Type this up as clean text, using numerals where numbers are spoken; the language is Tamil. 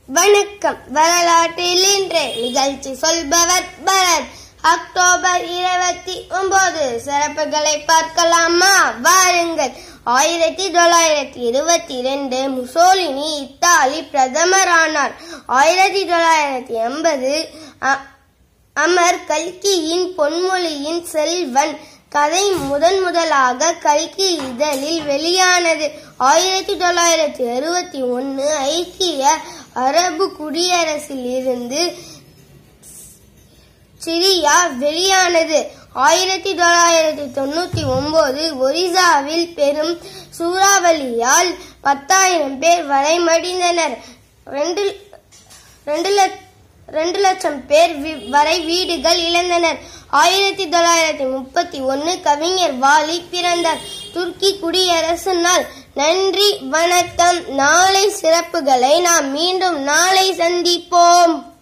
வணக்கம். வரலாற்றில் இன்று நிகழ்ச்சி சொல்பவர் பரத். அக்டோபர் 29 சிறப்புகளை பார்க்கலாமா? வாருங்கள். 1922 முசோலினி இத்தாலி பிரதமரானார். 1980 அமர் கல்கியின் பொன்மொழியின் செல்வன் கதை முதலாக கல்கி இதழில் வெளியானது. 1961 ஐக்கிய அரபு குடியரசில் இருந்து சிரியா வெளியானது. 1999 ஒரிசாவில் பெரும் சூறாவளியால் 10,000 பேர் வரை மடிந்தனர். 2 லட்சம் பேர் வரை வீடுகள் இழந்தனர். 1931 கவிஞர் வாலி பிறந்தார். துருக்கி குடியரசு நாள். நன்றி, வணக்கம். நாளை சிறப்புகளை நாம் மீண்டும் நாளை சந்திப்போம்.